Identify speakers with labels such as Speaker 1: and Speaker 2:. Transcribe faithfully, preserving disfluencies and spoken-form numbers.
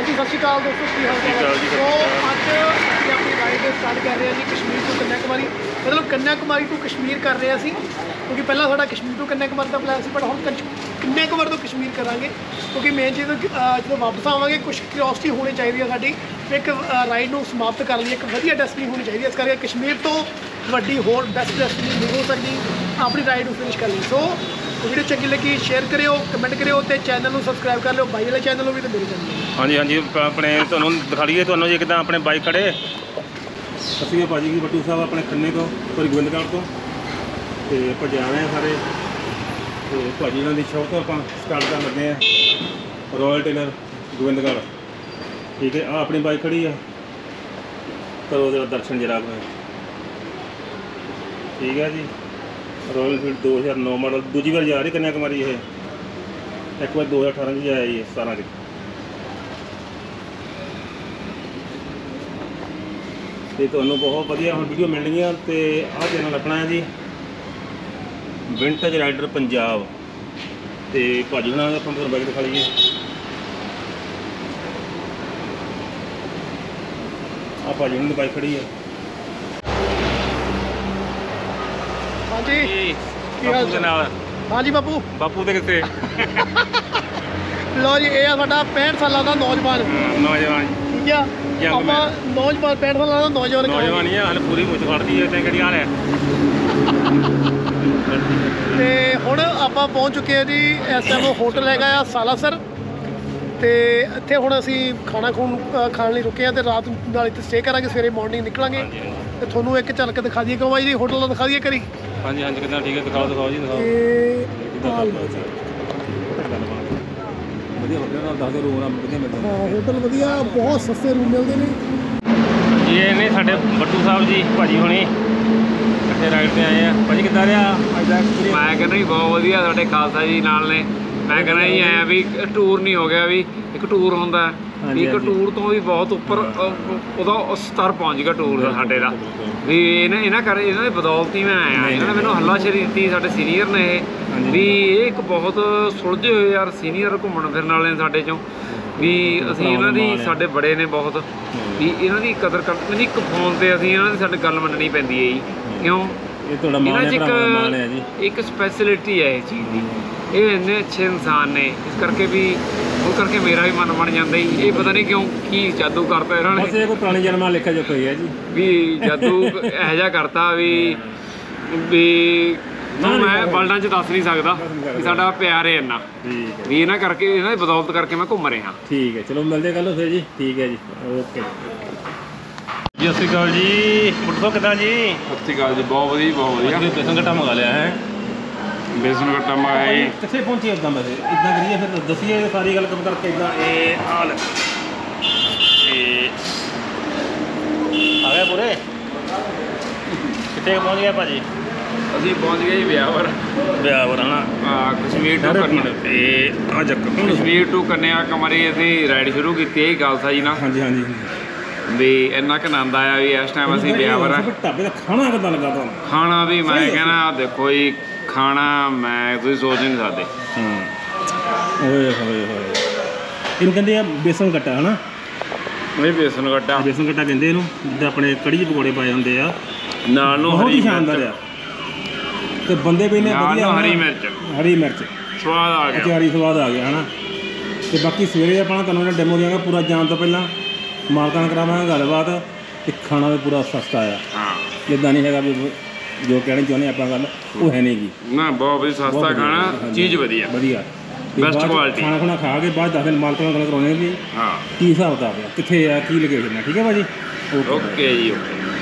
Speaker 1: जी सत श्री अकाल दोस्तों, की हाल चाल है। तो अज असीं अपनी राइड स्टार्ट कर रहे हैं जी कश्मीर टू कन्याकुमारी, मतलब कन्याकुमारी टू कश्मीर कर रहे हैं असीं, क्योंकि पहला साडा कश्मीर टू कन्याकुमारी का प्लान सी, बट हुण कन्याकुमारी तो कश्मीर करांगे, क्योंकि मेन चीज़ जो वापस आवांगे कुछ क्यूरियोसिटी होनी चाहिए साडी, एक राइड नूं समाप्त कर लिए, एक वधिया डेस्टिनी होनी चाहिए, इस करके कश्मीर तो वड्डी होर बेस्ट डेस्टिनी नहीं हो सकती अपनी राइड नूं फिनिश कर ली। सो वीडियो चंगी लगी शेयर करियो, कमेंट करियो, तो चैनल को सबसक्राइब कर लो, बाई वाले चैनल को भी तो मेरे चैनल।
Speaker 2: हाँ जी हाँ जी, अपने तुहानूं दिखा लीए तुहानूं जी किदां अपने बाइक खड़े ਅਸੀਂ ਭਾਜੀ ਜੀ ਬੱਟੂ ਸਾਹਿਬ ਆਪਣੇ ਖੰਨੇ ਤੋਂ ਸੋਰੀ ਗੋਬਿੰਦਗੜ੍ਹ ਤੋਂ ਤੇ ਆਪਾਂ ਜਾ ਰਹੇ ਹਾਂ ਸਾਰੇ ਤੇ ਭਾਜੀ ਉਹਨਾਂ ਦੀ ਸ਼ੌਪ ਤੋਂ ਆਪਾਂ ਸਟਾਰਟ ਕਰਨ ਲੱਗੇ ਹਾਂ ਰਾਇਲ ਟੇਲਰ ਗੋਬਿੰਦਗੜ੍ਹ। ਠੀਕ ਹੈ, ਆ ਆਪਣੀ ਬਾਈਕ ਖੜੀ ਆ, ਕਰੋ ਜਰਾ ਦਰਸ਼ਨ ਜਰਾ ਆਪਣੇ। ਠੀਕ ਹੈ ਜੀ, ਰਾਇਲ ਐਨਫੀਲਡ ਦੋ ਹਜ਼ਾਰ ਨੌ ਮਾਡਲ, ਦੂਜੀ ਵਾਰ ਜਾ ਰਹੀ ਕਨਿਆਕੁਮਾਰੀ। ਇਹ ਇੱਕ ਵਾਰ ਦੋ ਹਜ਼ਾਰ ਅਠਾਰਾਂ 'ਚ ਜਾਇਆ ਜੀ, ਸਤਾਰਾਂ 'ਚ। ਤੇ ਤੁਹਾਨੂੰ ਬਹੁਤ ਵਧੀਆ ਹੁਣ ਵੀਡੀਓ ਮਿਲਣਗੀਆਂ। ਤੇ ਆਹ ਚੈਨਲ ਆਪਣਾ ਹੈ ਜੀ ਵਿੰਟੇਜ ਰਾਈਡਰ ਪੰਜਾਬ। ਤੇ ਭਾਜੀ ਹੁਣਾਂ ਦਾ ਆਪਾਂ ਤੁਹਾਨੂੰ ਬਾਈਕ ਦਿਖਾ ਲਈਏ। ਆਹ ਭਾਜੀ ਹੁਣਾਂ ਦੀ ਬਾਈਕ ਖੜੀ ਹੈ।
Speaker 1: हाँ जी
Speaker 2: ਬਾਪੂ ਦੇ ਨਾਲ।
Speaker 1: हाँ जी बापू
Speaker 2: ਬਾਪੂ ਦੇ ਕਿੱਥੇ
Speaker 1: लो जी, ये साडा पैंठ साल का नौजवान
Speaker 2: ਨੌਜਵਾਨ
Speaker 1: ठीक है, ਆਪਾਂ ਨੌਜਵਾਨ पैंठ साल का नौजवान
Speaker 2: ਨੌਜਵਾਨ ਹੀ ਆ, ਹਾਲੇ ਪੂਰੀ ਮੁੱਛ ਫੜਦੀ ਹੈ ਤੇ ਕਿਹੜੀ ਹਾਲ ਹੈ।
Speaker 1: ਤੇ ਹੁਣ ਆਪਾਂ ਪਹੁੰਚ ਚੁੱਕੇ ਹਾਂ ਜੀ, ਇਸ ਟਾਈਮ ਹੋਟਲ ਹੈਗਾ ਆ ਸਾਲਾਸਰ, ਤੇ ਇੱਥੇ ਹੁਣ ਅਸੀਂ ਖਾਣਾ ਖੂਣ ਖਾਣ ਲਈ ਰੁਕੇ ਹਾਂ ਤੇ ਰਾਤ ਨਾਲ ਇੱਥੇ ਸਟੇ ਕਰਾਂਗੇ, ਸਵੇਰੇ ਮਾਰਨਿੰਗ ਨਿਕਲਾਂਗੇ। ਤੇ ਤੁਹਾਨੂੰ ਇੱਕ ਝਲਕ ਦਿਖਾ ਦਈਏ ਕਿ ਬਾਈ ਜੀ ਹੋਟਲ ਦਾ ਦਿਖਾ ਦਈਏ ਕਰੀ।
Speaker 2: ਹਾਂਜੀ ਹਾਂਜੀ, ਕਿੱਦਾਂ ਠੀਕ ਹੈ, ਦਿਖਾਓ ਦਿਖਾਓ ਜੀ ਦਿਖਾਓ। ਵਧੀਆ ਵਧੀਆ ਦੱਸ ਦਿਓ, ਰੂਮ ਵਧੀਆ ਮਿਲਦੇ ਨੇ।
Speaker 1: ਹਾਂ ਹੋਟਲ ਵਧੀਆ, ਬਹੁਤ ਸਸਤੇ ਰੂਮ ਮਿਲਦੇ ਨੇ
Speaker 2: ਜੀ। ਇਹ ਨੇ ਸਾਡੇ ਬੱਟੂ ਸਾਹਿਬ ਜੀ, ਭਾਜੀ ਹੁਣੀ ਇਕੱਠੇ ਰਾਈਡ ਤੇ ਆਏ ਆ। ਭਾਜੀ ਕਿੱਦਾਂ ਰਿਹਾ ਅੱਜ ਦਾ?
Speaker 3: ਮੈਂ ਕਹਿੰਦਾ ਜੀ ਬਹੁਤ ਵਧੀਆ, ਸਾਡੇ ਖਾਲਸਾ ਜੀ ਨਾਲ ਨੇ। ਮੈਂ ਕਹਿੰਦਾ ਜੀ ਐਂ ਵੀ ਟੂਰ ਨਹੀਂ ਹੋ ਗਿਆ, ਵੀ ਇੱਕ ਟੂਰ ਹੁੰਦਾ ਵੀ, ਇੱਕ ਟੂਰ ਤੋਂ ਵੀ ਬਹੁਤ ਉੱਪਰ ਉਹਦਾ ਸਤਰ ਪਹੁੰਚ ਗਿਆ ਟੂਰ ਦਾ ਸਾਡੇ ਦਾ। ਵੀ ਇਹਨਾਂ ਇਹਨਾਂ ਕਰ ਇਹਨਾਂ ਦੀ ਬਦੌਲਤ ਹੀ ਮੈਂ ਆਇਆ। ਇਹਨਾਂ ਨੇ ਮੈਨੂੰ ਹੱਲਾਸ਼ੇਰੀ ਦਿੱਤੀ, ਸਾਡੇ ਸੀਨੀਅਰ ਨੇ ਇਹ, ਵੀ ਇਹ ਇੱਕ ਬਹੁਤ ਸੁਲਝੇ ਹੋਏ ਯਾਰ ਸੀਨੀਅਰ ਘੁੰਮਣ ਫਿਰਨ ਵਾਲੇ ਨੇ ਸਾਡੇ 'ਚੋਂ, ਵੀ ਅਸੀਂ ਇਹਨਾਂ ਦੀ ਸਾਡੇ ਬੜੇ ਨੇ ਬਹੁਤ, ਵੀ ਇਹਨਾਂ ਦੀ ਕਦਰ ਕਰ ਮੈਨੂੰ ਇੱਕ ਫੋਨ 'ਤੇ ਅਸੀਂ ਇਹਨਾਂ ਦੀ ਸਾਡੀ ਗੱਲ ਮੰਨਣੀ ਪੈਂਦੀ ਹੈ ਜੀ। ਕਿਉਂ? ਇਹਨਾਂ 'ਚ ਇੱਕ ਇੱਕ ਸਪੈਸ਼ਲਿਟੀ ਹੈ ਇਹ ਚੀਜ਼ ਦੀ। ਇਹ ਇੰਨੇ ਅੱਛੇ ਇਨਸਾਨ ਨੇ, ਇਸ ਕਰਕੇ ਵੀ ਉਹ ਕਰਕੇ ਮੇਰਾ ਵੀ ਮਨ ਬਣ ਜਾਂਦਾ ਜੀ। ਇਹ ਪਤਾ ਨਹੀਂ ਕਿਉਂ ਕੀ ਜਾਦੂ ਕਰਤਾ ਇਹਨਾਂ ਨੇ।
Speaker 2: ਕੋਈ ਪੁਰਾਣੀ ਜਨਮਾਂ ਲਿਖਿਆ ਜੋ ਕੋਈ ਹੈ ਜੀ,
Speaker 3: ਵੀ ਜਾਦੂ ਇਹੋ ਜਿਹਾ ਕਰਤਾ ਵੀ ਵੀ ਮੈਂ ਵਰਲਡਾਂ 'ਚ ਦੱਸ ਨਹੀਂ ਸਕਦਾ ਵੀ ਸਾਡਾ ਪਿਆਰ ਹੈ ਇੰਨਾ, ਵੀ ਇਹਨਾਂ ਕਰਕੇ ਇਹਨਾਂ ਦੀ ਬਦੌਲਤ ਕਰਕੇ ਮੈਂ ਘੁੰਮ ਰਿਹਾ।
Speaker 2: ਠੀਕ ਹੈ, ਚਲੋ ਮਿਲਦੇ ਕੱਲ੍ਹ ਫਿਰ ਜੀ। ਠੀਕ ਹੈ ਜੀ, ਓਕੇ ਜੀ। ਸਤਿ ਸ਼੍ਰੀ ਅਕਾਲ ਜੀ, ਪੁੱਟੋ ਕਿੱਦਾਂ ਜੀ?
Speaker 3: ਸਤਿ ਸ਼੍ਰੀ ਅਕਾਲ ਜੀ, ਬਹੁਤ ਵਧੀਆ ਬਹੁਤ ਵਧੀਆ।
Speaker 2: ਬੇਸਨ ਘੱਟਾ ਮੰਗਾ ਲਿਆ ਹੈ,
Speaker 3: ਬੇਸਨ ਘੱਟਾ ਮੰਗਾਇਆ ਜੀ।
Speaker 2: ਕਿੱਥੇ ਪਹੁੰਚੇ ਉੱਦਾਂ? ਵੈਸੇ ਇੱਦਾਂ ਕਰੀਏ ਫਿਰ, ਦੱਸੀਏ ਸਾਰੀ ਗੱਲ ਕੰਮ ਕਰਕੇ। ਇੱਦਾਂ ਇਹ ਹਾਲ ਇਹ ਆ ਗਏ ਪੂਰੇ। ਕਿੱਥੇ ਪਹੁੰਚ ਗਏ ਭਾਜੀ?
Speaker 3: ਅਸੀਂ ਪਹੁੰਚ ਗਏ ਜੀ ਵਿਆਹਵਰ।
Speaker 2: ਵਿਆਹਵਰ ਹਨਾ?
Speaker 3: ਹਾਂ, ਕਸ਼ਮੀਰ ਟੂ ਕੰਨਿਆ
Speaker 2: ਤੇ ਆ ਜੱਕ
Speaker 3: ਕਸ਼ਮੀਰ ਟੂ ਕੰਨਿਆਕੁਮਾਰੀ ਅਸੀਂ ਰਾਈਡ ਸ਼ੁਰੂ ਕੀਤੀ ਹੈ ਖਾਲਸਾ ਜੀ ਨਾਲ।
Speaker 2: ਹਾਂਜੀ ਹਾਂਜੀ,
Speaker 3: ਵੀ ਇੰਨਾ ਕੁ ਆਨੰਦ ਆਇਆ ਵੀ ਇਸ ਟਾਈਮ ਅਸੀਂ ਵਿਆਹਵਰ ਆ।
Speaker 2: ਢਾਬੇ ਦਾ ਖਾਣਾ ਕਿੱਦਾਂ ਲੱਗਾ ਤੁਹਾਨੂੰ?
Speaker 3: ਖਾਣਾ ਵੀ ਮੈਂ ਕਹਿੰਦਾ ਦੇਖੋ ਜੀ, ਖਾਣਾ ਮੈਂ ਤੁਸੀਂ ਸੋਚ ਨਹੀਂ ਸਕਦੇ।
Speaker 2: ਹਾਂ ਓਏ ਹੋਏ ਹੋਏ, ਇਹਨੂੰ ਕਹਿੰਦੇ ਆ ਬੇਸਨ ਘੱਟਾ ਹਨਾ?
Speaker 3: ਨਹੀਂ, ਬੇਸਨ ਘੱਟਾ
Speaker 2: ਬੇਸਨ ਘੱਟਾ ਕਹਿੰਦੇ ਇਹਨੂੰ, ਜਿੱਦਾਂ ਆਪਣੇ ਕੜੀ 'ਚ ਪਕੌੜੇ ਪਾਏ ਹੁੰਦੇ ਆ।
Speaker 3: ਨਾਲ ਨੂੰ
Speaker 2: ਬਹੁਤ ਹੀ
Speaker 3: ਹਰੀ
Speaker 2: ਸ਼ਾਨਦਾਰ ਆ, ਤੇ ਬੰਦੇ ਵੀ ਨੇ ਵਧੀਆ।
Speaker 3: ਹਰੀ ਮਿਰਚ
Speaker 2: ਹਰੀ ਮਿਰਚ
Speaker 3: ਸਵਾਦ ਆ ਗਿਆ,
Speaker 2: ਅਚਾਰੀ ਸਵਾਦ ਆ ਗਿਆ ਹਨਾ। ਤੇ ਬਾਕੀ ਸਵੇਰੇ ਆਪਣਾ ਤੁਹਾਨੂੰ ਇਹਨਾਂ ਡੈਮੋ ਦਿਆਂਗਾ ਪੂਰਾ, ਜਾਣ ਤੋਂ ਪਹਿਲਾਂ ਮਾਲਕਾਂ ਨਾਲ ਕਰਾਵਾਂਗੇ ਗੱਲਬਾਤ। ਤੇ ਖਾਣਾ ਵੀ ਪੂਰਾ ਸਸਤਾ ਆ।
Speaker 3: ਹਾਂ,
Speaker 2: ਜਿੱਦਾਂ ਨਹੀਂ ਹੈਗਾ ਵੀ ਜੋ ਕਹਿਣੀ ਚਾਹੁੰਦੇ ਆਪਾਂ ਗੱਲ, ਉਹ ਹੈ ਨਹੀਂ ਜੀ
Speaker 3: ਨਾ। ਬਹੁਤ ਵਧੀਆ ਸਸਤਾ ਖਾਣਾ, ਚੀਜ਼ ਵਧੀਆ
Speaker 2: ਵਧੀਆ,
Speaker 3: ਬੈਸਟ ਕੁਆਲਿਟੀ।
Speaker 2: ਖਾਣਾ ਖੁਣਾ ਖਾ ਕੇ ਬਾਅਦ ਦਸ ਦਿਨ ਮਾਲਕਾਂ ਨਾਲ ਗੱਲ ਕਰਾਉਣੀ ਵੀ
Speaker 3: ਹਾਂ
Speaker 2: ਕੀ ਹਿਸਾਬ ਕਿਤਾਬ ਆ, ਕਿੱਥੇ ਆ, ਕੀ ਲੋਕੇਸ਼ਨ ਆ। ਠੀਕ ਹੈ ਭਾਜੀ,
Speaker 3: ਓਕੇ ਜੀ, ਓਕੇ।